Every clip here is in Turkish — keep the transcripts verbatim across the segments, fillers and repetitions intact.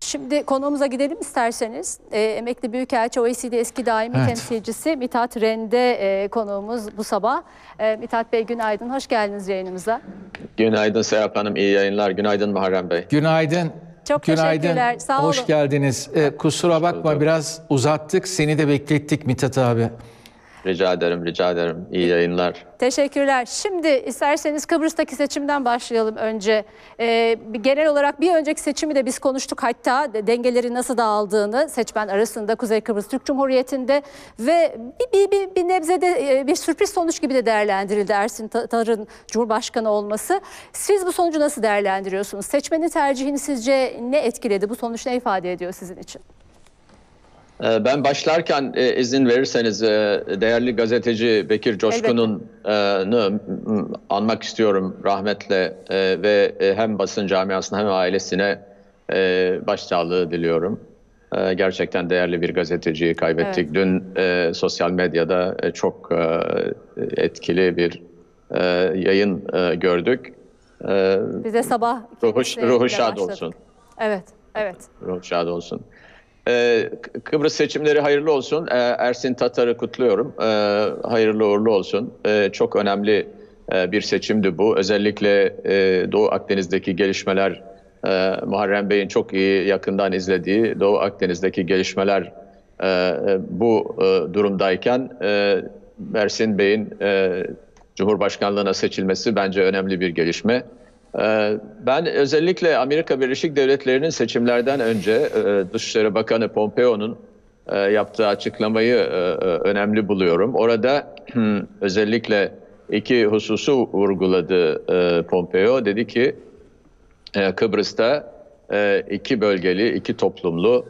Şimdi konuğumuza gidelim isterseniz. E, emekli Büyükelçi, O E C D eski daimi evet. temsilcisi Mithat Rende e, konuğumuz bu sabah. E, Mithat Bey günaydın, hoş geldiniz yayınımıza. Günaydın Serap Hanım, iyi yayınlar. Günaydın Muharrem Bey. Günaydın. Çok Günaydın. teşekkürler, sağ olun. Hoş geldiniz. E, kusura bakma biraz uzattık, seni de beklettik Mithat abi. Rica ederim, rica ederim. İyi yayınlar. Teşekkürler. Şimdi isterseniz Kıbrıs'taki seçimden başlayalım önce. Ee, genel olarak bir önceki seçimi de biz konuştuk. Hatta dengeleri nasıl dağıldığını seçmen arasında Kuzey Kıbrıs Türk Cumhuriyeti'nde ve bir, bir, bir, bir nebzede bir sürpriz sonuç gibi de değerlendirildi Ersin Tatar'ın Cumhurbaşkanı olması. Siz bu sonucu nasıl değerlendiriyorsunuz? Seçmenin tercihini sizce ne etkiledi? Bu sonuç ne ifade ediyor sizin için? Ben başlarken izin verirseniz değerli gazeteci Bekir Coşkun'un anmak istiyorum rahmetle ve hem basın camiasına hem ailesine başsağlığı diliyorum. Gerçekten değerli bir gazeteciyi kaybettik. Evet. Dün sosyal medyada çok etkili bir yayın gördük. Bize sabah ruhu, ruhu şad olsun. Evet, evet. Ruhu şad olsun. Ee, Kıbrıs seçimleri hayırlı olsun. Ee, Ersin Tatar'ı kutluyorum. Ee, hayırlı uğurlu olsun. Ee, çok önemli e, bir seçimdi bu. Özellikle e, Doğu Akdeniz'deki gelişmeler, e, Muharrem Bey'in çok iyi yakından izlediği Doğu Akdeniz'deki gelişmeler e, bu e, durumdayken e, Ersin Bey'in e, Cumhurbaşkanlığına seçilmesi bence önemli bir gelişme. Ben özellikle Amerika Birleşik Devletleri'nin seçimlerden önce Dışişleri Bakanı Pompeo'nun yaptığı açıklamayı önemli buluyorum. Orada özellikle iki hususu vurguladı Pompeo. Dedi ki Kıbrıs'ta iki bölgeli, iki toplumlu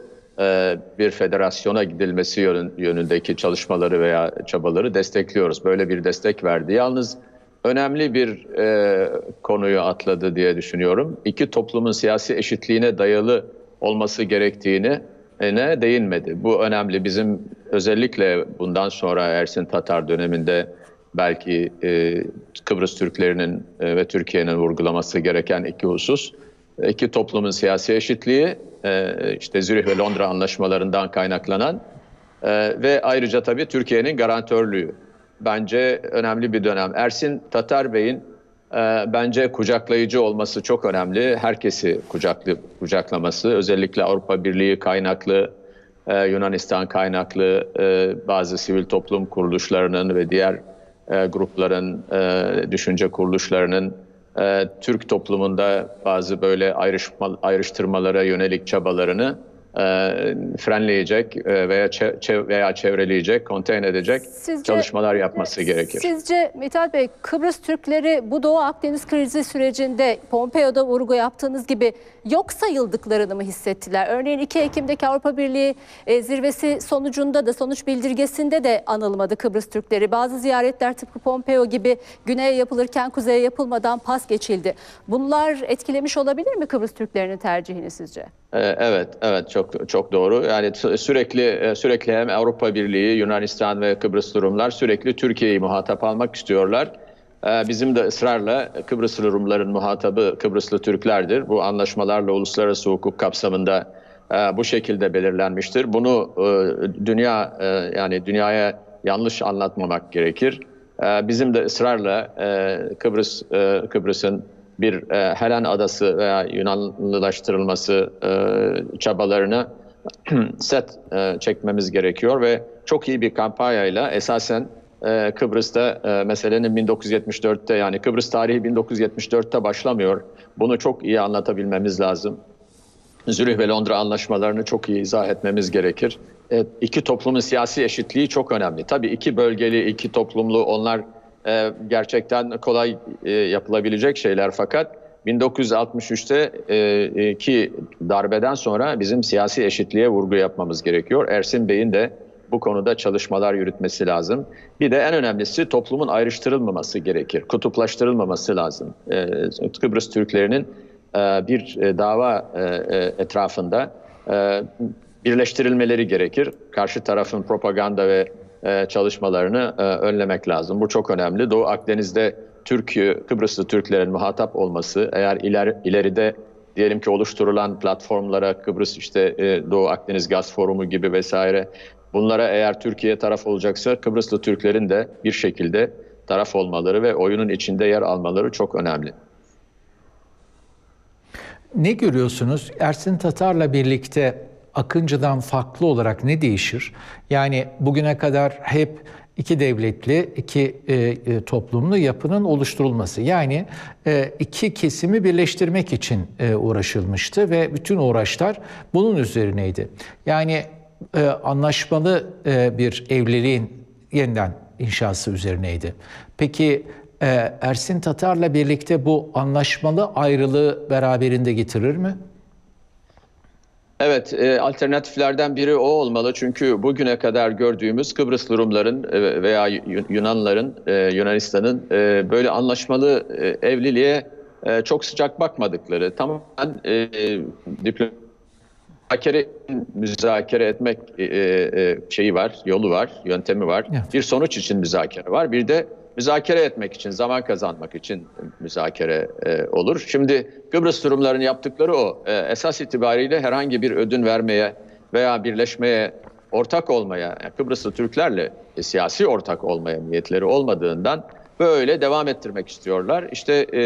bir federasyona gidilmesi yönündeki çalışmaları veya çabaları destekliyoruz. Böyle bir destek verdi. Yalnız önemli bir e, konuyu atladı diye düşünüyorum. İki toplumun siyasi eşitliğine dayalı olması gerektiğine ne değinmedi. Bu önemli. Bizim özellikle bundan sonra Ersin Tatar döneminde belki e, Kıbrıs Türklerinin e, ve Türkiye'nin vurgulaması gereken iki husus. İki toplumun siyasi eşitliği, e, işte Zürih ve Londra anlaşmalarından kaynaklanan e, ve ayrıca tabii Türkiye'nin garantörlüğü. Bence önemli bir dönem. Ersin Tatar Bey'in e, bence kucaklayıcı olması çok önemli. Herkesi kucaklı, kucaklaması, özellikle Avrupa Birliği kaynaklı, e, Yunanistan kaynaklı e, bazı sivil toplum kuruluşlarının ve diğer e, grupların, e, düşünce kuruluşlarının e, Türk toplumunda bazı böyle ayrışma, ayrıştırmalara yönelik çabalarını E, frenleyecek e, veya çev veya çevreleyecek, konteyn edecek sizce, çalışmalar yapması gerekir. Sizce Mithat Bey, Kıbrıs Türkleri bu Doğu Akdeniz krizi sürecinde Pompeo'da vurgu yaptığınız gibi yok sayıldıklarını mı hissettiler? Örneğin iki Ekim'deki Avrupa Birliği e, zirvesi sonucunda da, sonuç bildirgesinde de anılmadı Kıbrıs Türkleri. Bazı ziyaretler tıpkı Pompeo gibi güneye yapılırken kuzeye yapılmadan pas geçildi. Bunlar etkilemiş olabilir mi Kıbrıs Türklerinin tercihini sizce? Evet, evet çok çok doğru. Yani sürekli sürekli hem Avrupa Birliği, Yunanistan ve Kıbrıs Rumlar sürekli Türkiye'yi muhatap almak istiyorlar. Bizim de ısrarla Kıbrıslı Rumların muhatabı Kıbrıslı Türklerdir. Bu anlaşmalarla uluslararası hukuk kapsamında bu şekilde belirlenmiştir. Bunu dünya yani dünyaya yanlış anlatmamak gerekir. Bizim de ısrarla Kıbrıs Kıbrıs'ın bir e, Helen adası veya Yunanlılaştırılması e, çabalarını set e, çekmemiz gerekiyor ve çok iyi bir kampanyayla esasen e, Kıbrıs'ta e, meselenin bin dokuz yüz yetmiş dörtte yani Kıbrıs tarihi bin dokuz yüz yetmiş dörtte başlamıyor. Bunu çok iyi anlatabilmemiz lazım. Zürih ve Londra anlaşmalarını çok iyi izah etmemiz gerekir. E, iki toplumun siyasi eşitliği çok önemli. Tabii iki bölgeli, iki toplumlu onlar Ee, gerçekten kolay e, yapılabilecek şeyler fakat bin dokuz yüz altmış üçte e, ki darbeden sonra bizim siyasi eşitliğe vurgu yapmamız gerekiyor. Ersin Bey'in de bu konuda çalışmalar yürütmesi lazım. Bir de en önemlisi toplumun ayrıştırılmaması gerekir, kutuplaştırılmaması lazım. E, Kıbrıs Türklerinin e, bir e, dava e, etrafında e, birleştirilmeleri gerekir. Karşı tarafın propaganda ve çalışmalarını önlemek lazım. Bu çok önemli. Doğu Akdeniz'de Türk, Kıbrıslı Türklerin muhatap olması, eğer iler, ileride diyelim ki oluşturulan platformlara, Kıbrıs işte e, Doğu Akdeniz Gaz Forumu gibi vesaire, bunlara eğer Türkiye taraf olacaksa Kıbrıslı Türklerin de bir şekilde taraf olmaları ve oyunun içinde yer almaları çok önemli. Ne görüyorsunuz? Ersin Tatar'la birlikte Akıncı'dan farklı olarak ne değişir? Yani bugüne kadar hep iki devletli, iki e, e, toplumlu yapının oluşturulması. Yani e, iki kesimi birleştirmek için e, uğraşılmıştı ve bütün uğraşlar bunun üzerineydi. Yani e, anlaşmalı e, bir evliliğin yeniden inşası üzerineydi. Peki e, Ersin Tatar'la birlikte bu anlaşmalı ayrılığı beraberinde getirir mi? Evet, e, alternatiflerden biri o olmalı. Çünkü bugüne kadar gördüğümüz Kıbrıslı Rumların e, veya Yunanların, e, Yunanistan'ın e, böyle anlaşmalı e, evliliğe e, çok sıcak bakmadıkları, tamamen e, müzakere, müzakere etmek e, e, şeyi var, yolu var, yöntemi var. Evet. Bir sonuç için müzakere var. Bir de müzakere etmek için, zaman kazanmak için müzakere e, olur. Şimdi Kıbrıs Rumların yaptıkları o. E, esas itibariyle herhangi bir ödün vermeye veya birleşmeye, ortak olmaya, yani Kıbrıslı Türklerle e, siyasi ortak olmaya niyetleri olmadığından böyle devam ettirmek istiyorlar. İşte e,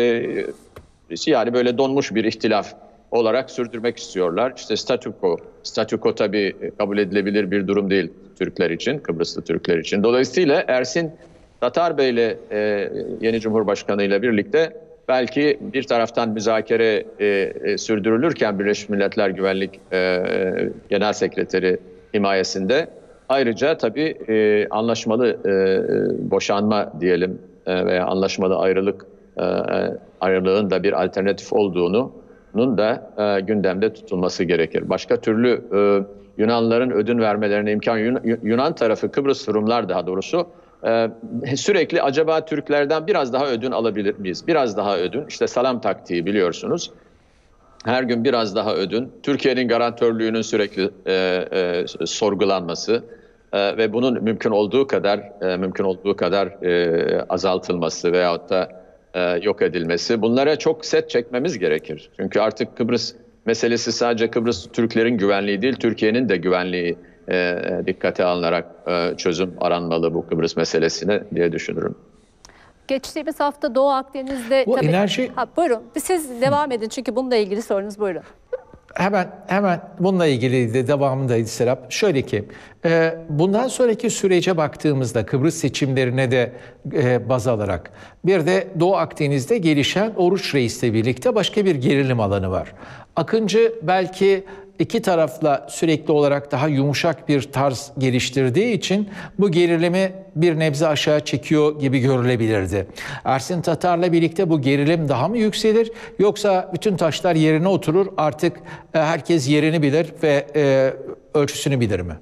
yani böyle donmuş bir ihtilaf olarak sürdürmek istiyorlar. İşte statüko, statüko tabii kabul edilebilir bir durum değil Türkler için, Kıbrıslı Türkler için. Dolayısıyla Ersin Tatar Bey ile e, yeni Cumhurbaşkanı ile birlikte belki bir taraftan müzakere e, e, sürdürülürken Birleşmiş Milletler Güvenlik e, e, Genel Sekreteri himayesinde ayrıca tabii e, anlaşmalı e, boşanma diyelim e, veya anlaşmalı ayrılık e, ayrılığın da bir alternatif olduğunun da e, gündemde tutulması gerekir. Başka türlü e, Yunanlıların ödün vermelerine imkan Yunan tarafı, Kıbrıs Rumlar daha doğrusu Ee, sürekli acaba Türklerden biraz daha ödün alabilir miyiz? Biraz daha ödün. İşte salam taktiği biliyorsunuz. Her gün biraz daha ödün. Türkiye'nin garantörlüğünün sürekli e, e, sorgulanması e, ve bunun mümkün olduğu kadar e, mümkün olduğu kadar e, azaltılması veyahut da e, yok edilmesi. Bunlara çok set çekmemiz gerekir. Çünkü artık Kıbrıs meselesi sadece Kıbrıs Türklerin güvenliği değil, Türkiye'nin de güvenliği E, dikkate alınarak e, çözüm aranmalı bu Kıbrıs meselesine diye düşünürüm. Geçtiğimiz hafta Doğu Akdeniz'de... Bu tabii, enerji... Ha, buyurun, siz devam edin çünkü bununla ilgili sorunuz, buyurun. Hemen hemen bununla ilgili de devamındaydı Serap. Şöyle ki e, bundan sonraki sürece baktığımızda Kıbrıs seçimlerine de e, baz alarak bir de Doğu Akdeniz'de gelişen Oruç Reis'le birlikte başka bir gerilim alanı var. Akıncı belki iki tarafla sürekli olarak daha yumuşak bir tarz geliştirdiği için bu gerilimi bir nebze aşağı çekiyor gibi görülebilirdi. Ersin Tatar'la birlikte bu gerilim daha mı yükselir yoksa bütün taşlar yerine oturur, artık herkes yerini bilir ve e, ölçüsünü bilir mi?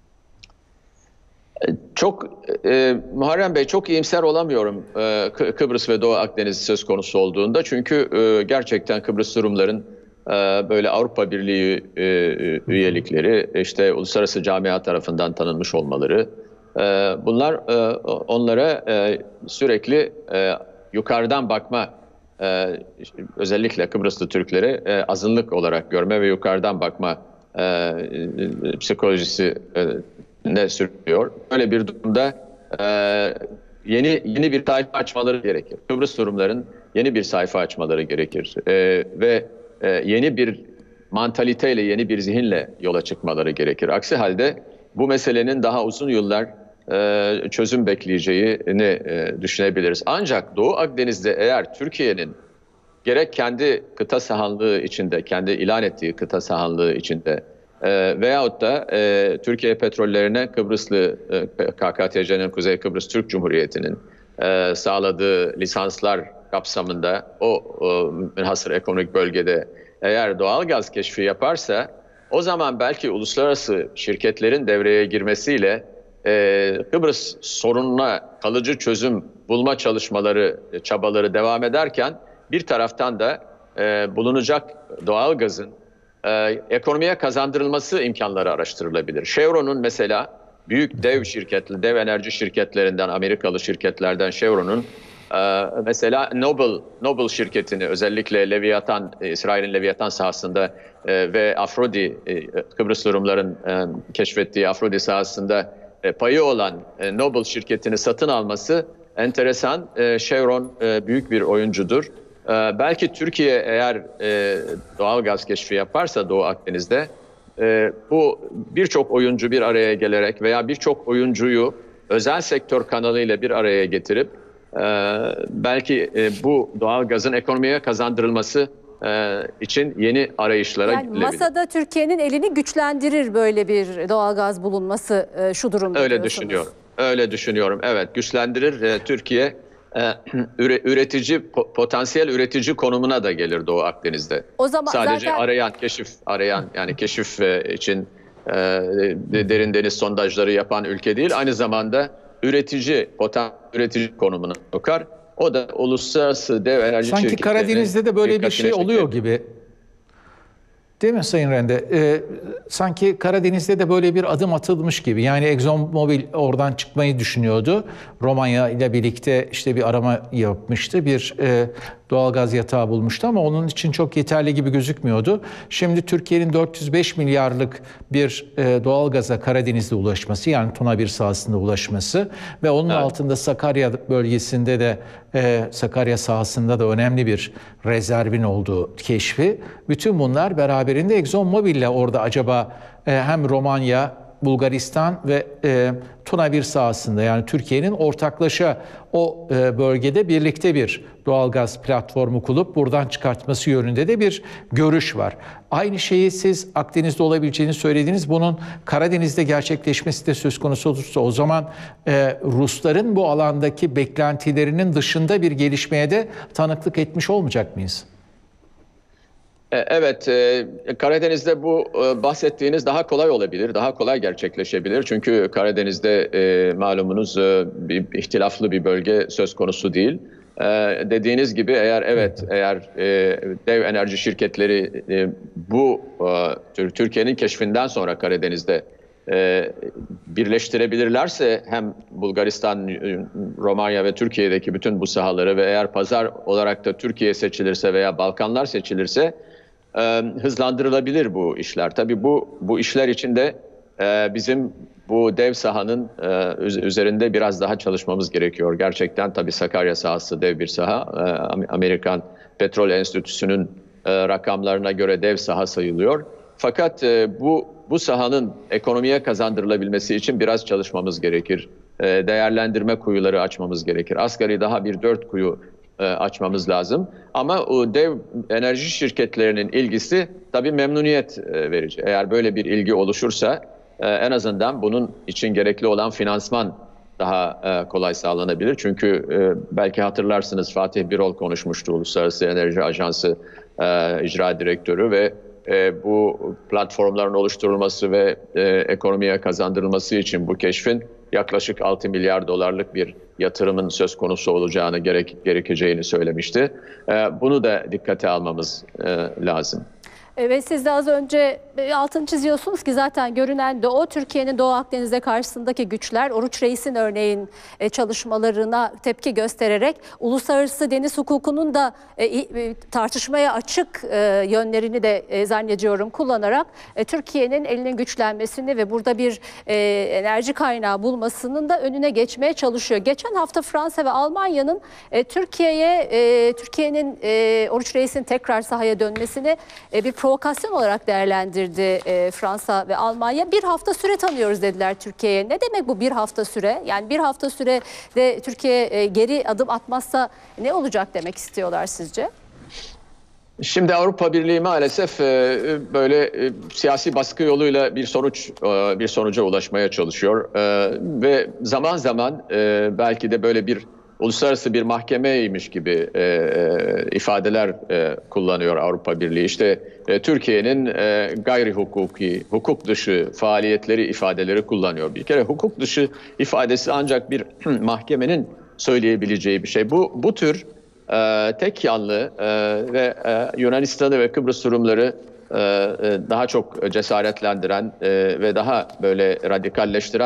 Çok e, Muharrem Bey, çok iyimser olamıyorum e, Kıbrıs ve Doğu Akdeniz söz konusu olduğunda. Çünkü e, gerçekten Kıbrıs Rumların böyle Avrupa Birliği üyelikleri, işte uluslararası camia tarafından tanınmış olmaları, bunlar onlara sürekli yukarıdan bakma, özellikle Kıbrıslı Türklere azınlık olarak görme ve yukarıdan bakma psikolojisi ne sürüyor. Böyle bir durumda yeni yeni bir sayfa açmaları gerekir. Kıbrıs Rumların yeni bir sayfa açmaları gerekir ve yeni bir mantaliteyle, yeni bir zihinle yola çıkmaları gerekir. Aksi halde bu meselenin daha uzun yıllar e, çözüm bekleyeceğini e, düşünebiliriz. Ancak Doğu Akdeniz'de eğer Türkiye'nin gerek kendi kıta sahanlığı içinde, kendi ilan ettiği kıta sahanlığı içinde e, veyahut da e, Türkiye petrollerine Kıbrıslı e, K K T C'nin, Kuzey Kıbrıs Türk Cumhuriyeti'nin e, sağladığı lisanslar kapsamında o, o münhasır ekonomik bölgede eğer doğal gaz keşfi yaparsa, o zaman belki uluslararası şirketlerin devreye girmesiyle e, Kıbrıs sorununa kalıcı çözüm bulma çalışmaları, çabaları devam ederken bir taraftan da e, bulunacak doğal gazın e, ekonomiye kazandırılması imkanları araştırılabilir. Chevron'un mesela büyük dev şirketli, dev enerji şirketlerinden, Amerikalı şirketlerden Chevron'un Ee, mesela Noble, Noble şirketini özellikle Leviathan, İsrail'in Leviathan sahasında e, ve Afrodi, e, Kıbrıslı Rumların e, keşfettiği Afrodi sahasında e, payı olan e, Noble şirketini satın alması enteresan. E, Chevron e, büyük bir oyuncudur. E, belki Türkiye eğer e, doğal gaz keşfi yaparsa Doğu Akdeniz'de e, bu birçok oyuncu bir araya gelerek veya birçok oyuncuyu özel sektör kanalıyla bir araya getirip Ee, belki e, bu doğal gazın ekonomiye kazandırılması e, için yeni arayışlara yani gidilebilir. Masada Türkiye'nin elini güçlendirir böyle bir doğal gaz bulunması e, şu durumda. Öyle diyorsunuz. düşünüyorum. Öyle düşünüyorum. Evet, güçlendirir. E, Türkiye e, üre, üretici po, potansiyel üretici konumuna da gelir Doğu Akdeniz'de. O zaman sadece zaten... arayan, keşif arayan yani keşif e, için e, derin deniz sondajları yapan ülke değil. Aynı zamanda üretici, potansiyel üretici konumuna bakar. O da uluslararası dev enerji Sanki şirketleri. Sanki Karadeniz'de de böyle bir şey oluyor gibi. Değil mi Sayın Rende? Ee, sanki Karadeniz'de de böyle bir adım atılmış gibi. Yani ExxonMobil oradan çıkmayı düşünüyordu. Romanya ile birlikte işte bir arama yapmıştı. Bir e, doğalgaz yatağı bulmuştu ama onun için çok yeterli gibi gözükmüyordu. Şimdi Türkiye'nin dört yüz beş milyarlık bir e, doğalgaza Karadeniz'de ulaşması, yani Tuna bir sahasında ulaşması ve onun evet. altında Sakarya bölgesinde de e, Sakarya sahasında da önemli bir rezervin olduğu keşfi. Bütün bunlar beraberinde ExxonMobil ile orada acaba e, hem Romanya, Bulgaristan ve e, Tuna bir sahasında, yani Türkiye'nin ortaklaşa o e, bölgede birlikte bir doğalgaz platformu kurup buradan çıkartması yönünde de bir görüş var. Aynı şeyi siz Akdeniz'de olabileceğini söylediniz. Bunun Karadeniz'de gerçekleşmesi de söz konusu olursa o zaman e, Rusların bu alandaki beklentilerinin dışında bir gelişmeye de tanıklık etmiş olmayacak mıyız? Evet, e, Karadeniz'de bu e, bahsettiğiniz daha kolay olabilir, daha kolay gerçekleşebilir. Çünkü Karadeniz'de e, malumunuz e, bir ihtilaflı bir bölge söz konusu değil. E, dediğiniz gibi eğer evet, eğer e, dev enerji şirketleri e, bu e, Türkiye'nin keşfinden sonra Karadeniz'de e, birleştirebilirlerse hem Bulgaristan, Romanya ve Türkiye'deki bütün bu sahaları ve eğer pazar olarak da Türkiye seçilirse veya Balkanlar seçilirse e, hızlandırılabilir bu işler. Tabii bu bu işler için de e, bizim bu dev sahanın e, üzerinde biraz daha çalışmamız gerekiyor. Gerçekten tabii Sakarya sahası dev bir saha. E, Amerikan Petrol Enstitüsü'nün e, rakamlarına göre dev saha sayılıyor. Fakat e, bu bu sahanın ekonomiye kazandırılabilmesi için biraz çalışmamız gerekir. E, değerlendirme kuyuları açmamız gerekir. Asgari daha bir dört kuyu e, açmamız lazım. Ama o dev enerji şirketlerinin ilgisi tabii memnuniyet e, verici. Eğer böyle bir ilgi oluşursa e, en azından bunun için gerekli olan finansman daha e, kolay sağlanabilir. Çünkü e, belki hatırlarsınız Fatih Birol konuşmuştu, Uluslararası Enerji Ajansı e, icra direktörü ve E, bu platformların oluşturulması ve e, ekonomiye kazandırılması için bu keşfin yaklaşık altı milyar dolarlık bir yatırımın söz konusu olacağını gerek, gerekeceğini söylemişti. E, bunu da dikkate almamız e, lazım. Evet, siz de az önce altını çiziyorsunuz ki zaten görünen de o. Türkiye'nin Doğu Akdeniz'de karşısındaki güçler Oruç Reis'in örneğin çalışmalarına tepki göstererek uluslararası deniz hukukunun da tartışmaya açık yönlerini de zannediyorum kullanarak Türkiye'nin elinin güçlenmesini ve burada bir enerji kaynağı bulmasının da önüne geçmeye çalışıyor. Geçen hafta Fransa ve Almanya'nın Türkiye'ye Türkiye'nin Oruç Reis'in tekrar sahaya dönmesini bir provokasyon olarak değerlendirdi e, Fransa ve Almanya. Bir hafta süre tanıyoruz dediler Türkiye'ye. Ne demek bu bir hafta süre? Yani bir hafta sürede Türkiye e, geri adım atmazsa ne olacak demek istiyorlar sizce? Şimdi Avrupa Birliği maalesef e, böyle e, siyasi baskı yoluyla bir sonuç e, bir sonuca ulaşmaya çalışıyor e, ve zaman zaman e, belki de böyle bir uluslararası bir mahkemeymiş gibi e, e, ifadeler e, kullanıyor Avrupa Birliği. İşte e, Türkiye'nin e, gayri hukuki, hukuk dışı faaliyetleri ifadeleri kullanıyor. Bir kere hukuk dışı ifadesi ancak bir mahkemenin söyleyebileceği bir şey. Bu bu tür e, tek yanlı e, ve e, Yunanistan'ı ve Kıbrıs Rumları e, e, daha çok cesaretlendiren e, ve daha böyle radikalleştiren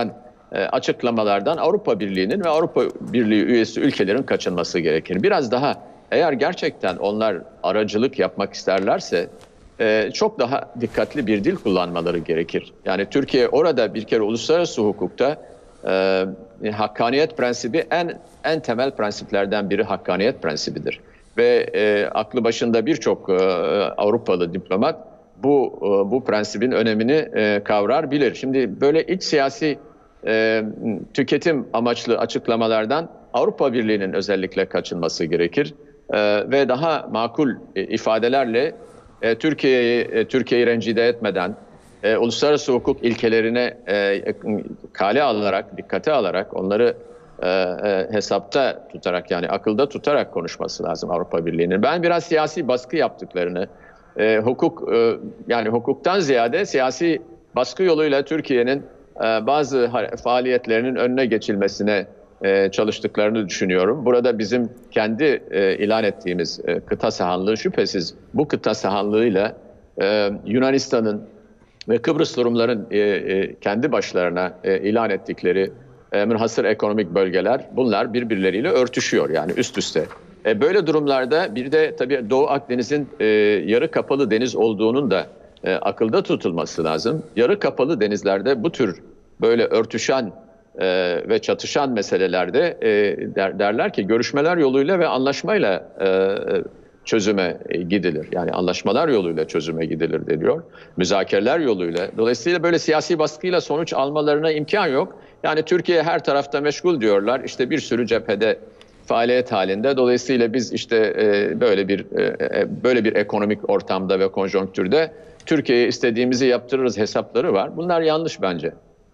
e, açıklamalardan Avrupa Birliği'nin ve Avrupa Birliği üyesi ülkelerin kaçınması gerekir. Biraz daha eğer gerçekten onlar aracılık yapmak isterlerse e, çok daha dikkatli bir dil kullanmaları gerekir. Yani Türkiye orada bir kere uluslararası hukukta e, hakkaniyet prensibi en en temel prensiplerden biri hakkaniyet prensibidir. Ve e, aklı başında birçok e, Avrupalı diplomat bu e, bu prensibin önemini e, kavrar bilir. Şimdi böyle iç siyasi e, tüketim amaçlı açıklamalardan Avrupa Birliği'nin özellikle kaçınması gerekir e, ve daha makul e, ifadelerle e, Türkiye'yi e, Türkiye'yi rencide etmeden e, uluslararası hukuk ilkelerine e, kale alarak, dikkate alarak onları e, e, hesapta tutarak yani akılda tutarak konuşması lazım Avrupa Birliği'nin. Ben biraz siyasi baskı yaptıklarını, e, hukuk e, yani hukuktan ziyade siyasi baskı yoluyla Türkiye'nin e, bazı faaliyetlerinin önüne geçilmesine e, çalıştıklarını düşünüyorum. Burada bizim kendi e, ilan ettiğimiz e, kıta sahanlığı şüphesiz bu kıta sahanlığıyla e, Yunanistan'ın ve Kıbrıs Rumların e, e, kendi başlarına e, ilan ettikleri e, münhasır ekonomik bölgeler bunlar birbirleriyle örtüşüyor yani üst üste. E, böyle durumlarda bir de tabii Doğu Akdeniz'in e, yarı kapalı deniz olduğunun da e, akılda tutulması lazım. Yarı kapalı denizlerde bu tür böyle örtüşen e, ve çatışan meselelerde e, der, derler ki görüşmeler yoluyla ve anlaşmayla e, çözüme gidilir. Yani anlaşmalar yoluyla çözüme gidilir deniyor. Müzakereler yoluyla. Dolayısıyla böyle siyasi baskıyla sonuç almalarına imkan yok. Yani Türkiye her tarafta meşgul diyorlar. İşte bir sürü cephede faaliyet halinde. Dolayısıyla biz işte e, böyle bir e, böyle bir ekonomik ortamda ve konjonktürde Türkiye'ye istediğimizi yaptırırız hesapları var. Bunlar yanlış bence.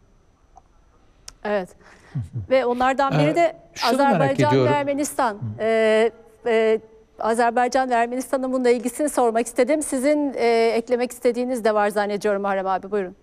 Evet. Ve onlardan biri de Şunu merak Azerbaycan ve ediyorum. Ermenistan. Ee, e, Azerbaycan ve Ermenistan'ın bununla ilgisini sormak istedim. Sizin e, eklemek istediğiniz de var zannediyorum Muharrem abi. Buyurun.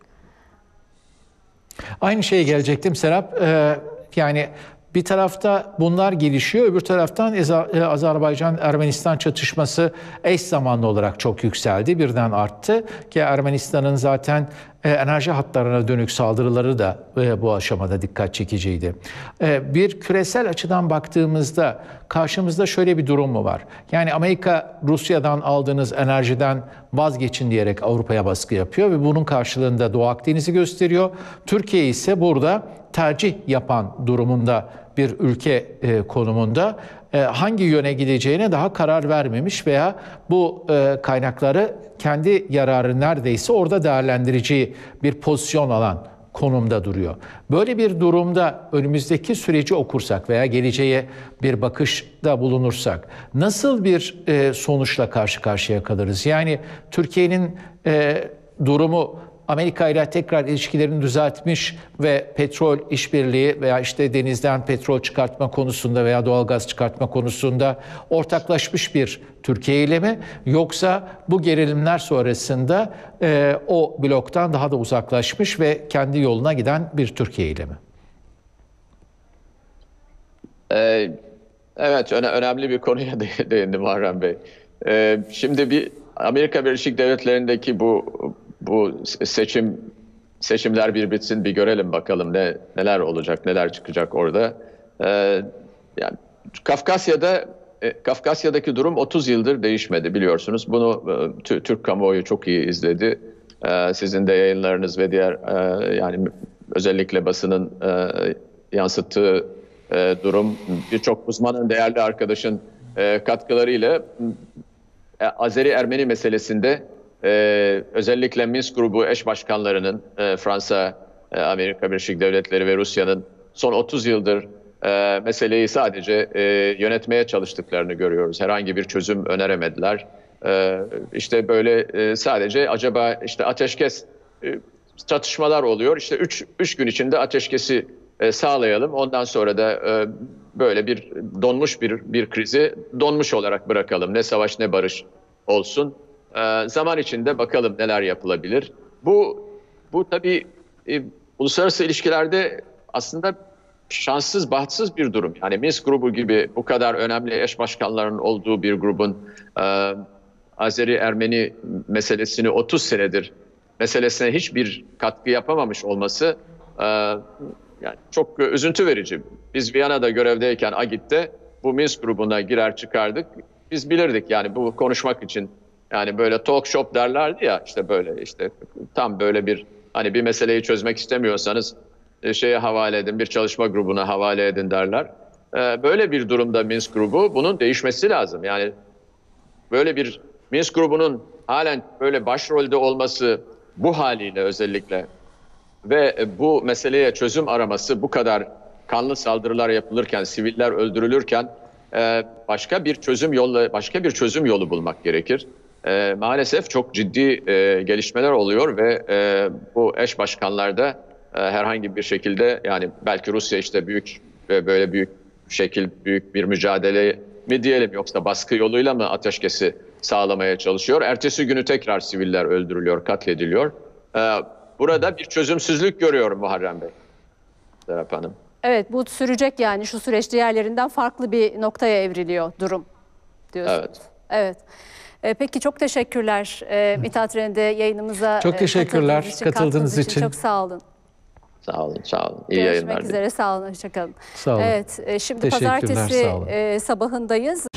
Aynı şeye gelecektim Serap. Ee, yani bir tarafta bunlar gelişiyor, öbür taraftan Azerbaycan-Ermenistan çatışması eş zamanlı olarak çok yükseldi, birden arttı. Ki Ermenistan'ın zaten enerji hatlarına dönük saldırıları da bu aşamada dikkat çekiciydi. Bir küresel açıdan baktığımızda karşımızda şöyle bir durum mu var? Yani Amerika Rusya'dan aldığınız enerjiden vazgeçin diyerek Avrupa'ya baskı yapıyor ve bunun karşılığında Doğu Akdeniz'i gösteriyor. Türkiye ise burada tercih yapan durumunda bir ülke e, konumunda e, hangi yöne gideceğine daha karar vermemiş veya bu e, kaynakları kendi yararı neredeyse orada değerlendireceği bir pozisyon alan konumda duruyor. Böyle bir durumda önümüzdeki süreci okursak veya geleceğe bir bakışta bulunursak nasıl bir e, sonuçla karşı karşıya kalırız? Yani Türkiye'nin e, durumu Amerika ile tekrar ilişkilerini düzeltmiş ve petrol işbirliği veya işte denizden petrol çıkartma konusunda veya doğalgaz çıkartma konusunda ortaklaşmış bir Türkiye ile mi? Yoksa bu gerilimler sonrasında e, o bloktan daha da uzaklaşmış ve kendi yoluna giden bir Türkiye ile mi? Ee, evet, öne, önemli bir konuya değindi Muharrem Bey. Ee, şimdi bir Amerika Birleşik Devletleri'ndeki bu bu seçim seçimler bir bitsin, bir görelim bakalım ne neler olacak, neler çıkacak orada. Ee, yani Kafkasya'da e, Kafkasya'daki durum otuz yıldır değişmedi biliyorsunuz. Bunu e, Türk kamuoyu çok iyi izledi. E, sizin de yayınlarınız ve diğer e, yani özellikle basının e, yansıttığı e, durum birçok uzmanın, değerli arkadaşın e, katkılarıyla e, Azeri-Ermeni meselesinde Ee, özellikle Minsk grubu eş başkanlarının e, Fransa, e, Amerika Birleşik Devletleri ve Rusya'nın son otuz yıldır e, meseleyi sadece e, yönetmeye çalıştıklarını görüyoruz. Herhangi bir çözüm öneremediler. E, işte böyle e, sadece acaba işte ateşkes e, çatışmalar oluyor. İşte üç, üç gün içinde ateşkesi e, sağlayalım. Ondan sonra da e, böyle bir donmuş bir, bir krizi donmuş olarak bırakalım. Ne savaş ne barış olsun. Ee, zaman içinde bakalım neler yapılabilir. Bu bu tabii e, uluslararası ilişkilerde aslında şanssız, bahtsız bir durum. Yani Minsk grubu gibi bu kadar önemli eş başkanlarının olduğu bir grubun e, Azeri-Ermeni meselesini otuz senedir meselesine hiçbir katkı yapamamış olması e, yani çok e, üzüntü verici. Biz Viyana'da görevdeyken Agit'te bu Minsk grubuna girer çıkardık. Biz bilirdik yani bu konuşmak için, yani böyle talk shop derlerdi ya, işte böyle işte tam böyle bir, hani bir meseleyi çözmek istemiyorsanız e, şeye havale edin, bir çalışma grubuna havale edin derler. E, böyle bir durumda Minsk grubu, bunun değişmesi lazım. Yani böyle bir Minsk grubunun halen böyle başrolde olması, bu haliyle özellikle ve bu meseleye çözüm araması, bu kadar kanlı saldırılar yapılırken, siviller öldürülürken e, başka bir çözüm yolu, başka bir çözüm yolu bulmak gerekir. E, maalesef çok ciddi e, gelişmeler oluyor ve e, bu eş başkanlarda e, herhangi bir şekilde, yani belki Rusya işte büyük ve böyle büyük şekil, büyük bir mücadele mi diyelim, yoksa baskı yoluyla mı ateşkesi sağlamaya çalışıyor? Ertesi günü tekrar siviller öldürülüyor, katlediliyor. E, burada bir çözümsüzlük görüyorum Muharrem Bey, Serap Hanım. Evet, bu sürecek yani, şu süreç diğerlerinden farklı bir noktaya evriliyor durum diyorsunuz. Evet. Evet. E, peki çok teşekkürler e, Mithat Ren'de yayınımıza Çok e, teşekkürler katıldığınız için, katıldığınız katkınız için. Çok sağ olun. Sağ olun, sağ olun. İyi Görüşmek yayınlar dilerim. üzere, sağ olun, hoşçakalın. Sağ olun. Evet, e, şimdi Teşekkürler, pazartesi sağ olun. e, sabahındayız.